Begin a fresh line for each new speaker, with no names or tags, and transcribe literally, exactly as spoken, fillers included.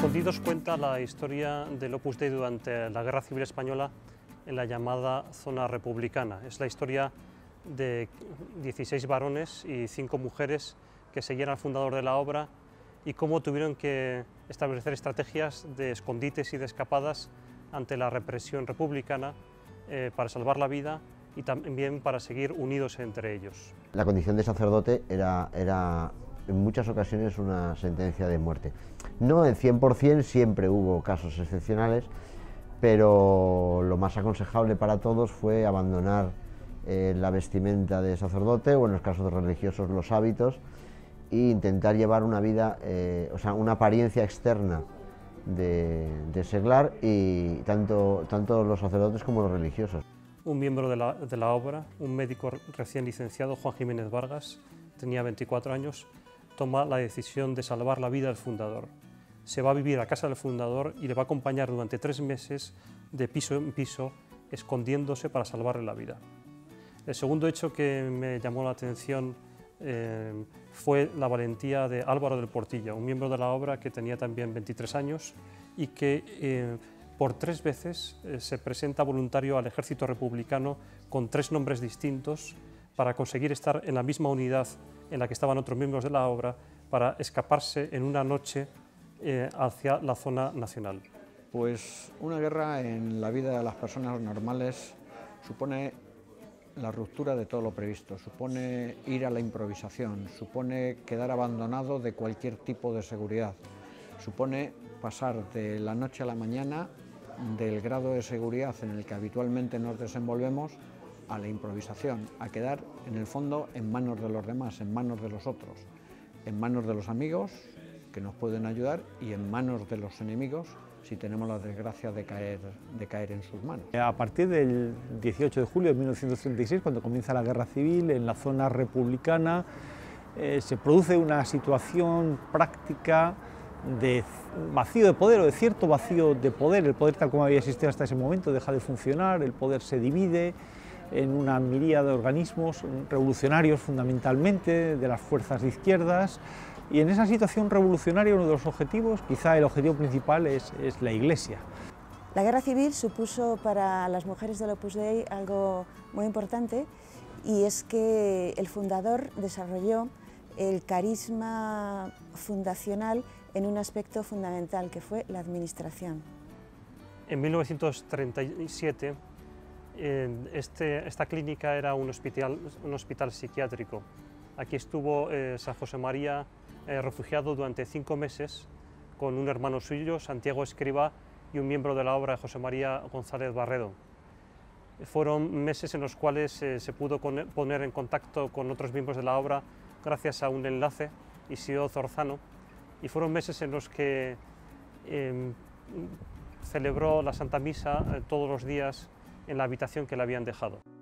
Escondidos cuenta la historia del Opus Dei durante la Guerra Civil Española en la llamada zona republicana. Es la historia de dieciséis varones y cinco mujeres que seguían al fundador de la obra y cómo tuvieron que establecer estrategias de escondites y de escapadas ante la represión republicana eh, para salvar la vida y también para seguir unidos entre ellos.
La condición de sacerdote era, era en muchas ocasiones una sentencia de muerte. No en cien por cien, siempre hubo casos excepcionales, pero lo más aconsejable para todos fue abandonar eh, la vestimenta de sacerdote o en los casos religiosos los hábitos e intentar llevar una vida, eh, o sea, una apariencia externa de, de seglar, y tanto, tanto los sacerdotes como los religiosos.
Un miembro de la, de la obra, un médico recién licenciado, Juan Jiménez Vargas, tenía veinticuatro años, toma la decisión de salvar la vida del fundador. Se va a vivir a casa del fundador y le va a acompañar durante tres meses de piso en piso, escondiéndose para salvarle la vida. El segundo hecho que me llamó la atención eh, fue la valentía de Álvaro del Portilla, un miembro de la obra que tenía también veintitrés años y que eh, por tres veces eh, se presenta voluntario al ejército republicano con tres nombres distintos para conseguir estar en la misma unidad en la que estaban otros miembros de la obra, para escaparse en una noche eh, hacia la zona nacional.
Pues una guerra en la vida de las personas normales supone la ruptura de todo lo previsto, supone ir a la improvisación, supone quedar abandonado de cualquier tipo de seguridad, supone pasar de la noche a la mañana del grado de seguridad en el que habitualmente nos desenvolvemos a la improvisación, a quedar en el fondo en manos de los demás, en manos de los otros, en manos de los amigos que nos pueden ayudar y en manos de los enemigos si tenemos la desgracia de caer, de caer en sus manos.
A partir del dieciocho de julio de mil novecientos treinta y seis, cuando comienza la guerra civil, en la zona republicana eh, se produce una situación práctica de vacío de poder o de cierto vacío de poder. El poder tal como había existido hasta ese momento deja de funcionar, el poder se divide en una miríada de organismos revolucionarios fundamentalmente, de las fuerzas de izquierdas, y en esa situación revolucionaria uno de los objetivos, quizá el objetivo principal, es, es la Iglesia.
La guerra civil supuso para las mujeres del Opus Dei algo muy importante, y es que el fundador desarrolló el carisma fundacional en un aspecto fundamental, que fue la administración.
En mil novecientos treinta y siete, este, esta clínica era un hospital, un hospital psiquiátrico. Aquí estuvo eh, San José María eh, refugiado durante cinco meses con un hermano suyo, Santiago Escrivá, y un miembro de la obra, José María González Barredo. Fueron meses en los cuales eh, se pudo poner en contacto con otros miembros de la obra gracias a un enlace, Isidoro Zorzano, y fueron meses en los que eh, celebró la Santa Misa eh, todos los días en la habitación que le habían dejado.